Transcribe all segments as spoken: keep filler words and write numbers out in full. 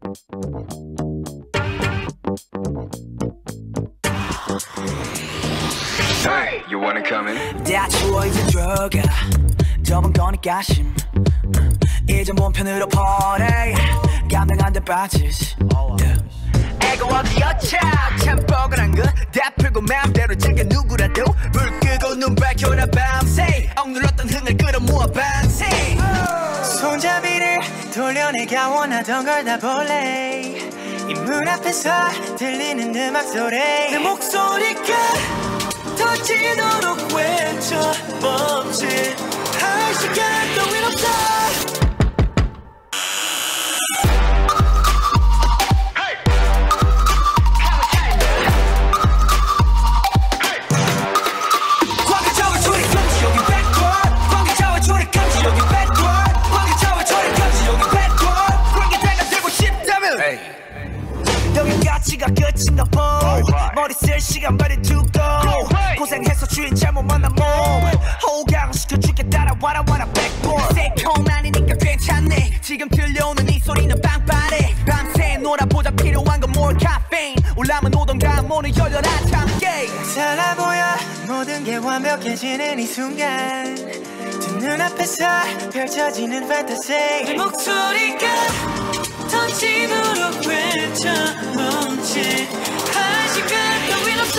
Hey, you wanna come in? 다 추워 이제 들어가 좁은 거니까 심 이제 몸 편으로 퍼내 감당 안 돼 빠지지 애가 어디였자 참 뻐근한 거다 풀고 맘대로 즐겨 누구라도 불 끄고 눈 밝혀라 밤새 억눌렀던 흥을 끌어모아 밤새 손잡이를 돌려내가 원하던 걸 다 볼래 이 문 앞에서 들리는 음악 소리 내 목소리가 터지도록 외쳐 멈칫할 시간 따윈 없어 가치가 끝인가 보 머리 쓸 시간 빨리 두고 고생해서 주인 잘못 만난 몸 호강시켜줄게 따라와라 와라 백보드 새콤 아니니까 괜찮네 지금 들려오는 이 소리는 빵빠레 밤새 놀아보자 필요한 건 more caffeine 올라면 오던가 문을 열려라 함께 달라 보여 모든 게 완벽해지는 이 순간 두 눈앞에서 펼쳐지는 판타지 내 목소리가 터지도록 외쳐 멈칫할 시간 따윈 없어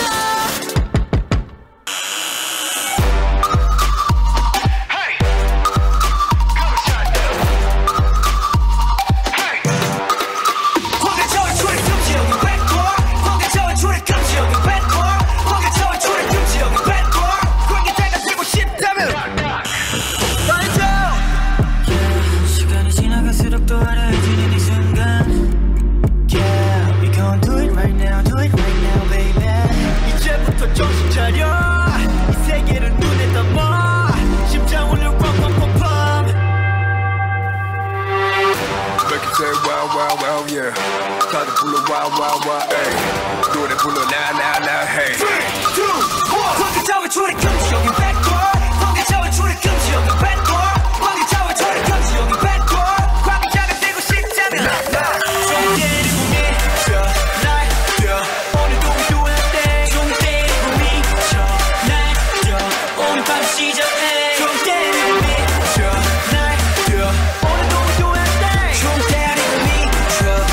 다들 불러 wow wow wow hey 노래 불러 now now now hey three two one 관계자와 조리 금지 여긴 bad boy 관계자와 조리 금지 여긴 bad boy 관계자와 조리 금지 여긴 bad boy 관계자가 되고 싶다면 좀 때리고 미쳐 날려 오늘도 위로한대 좀 때리고 미쳐 날려 오늘 밤 시작해 좀 때리고 미쳐 날려 오늘도 위로한대 좀 때리고 미쳐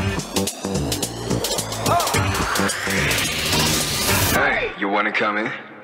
Hey, you wanna come in?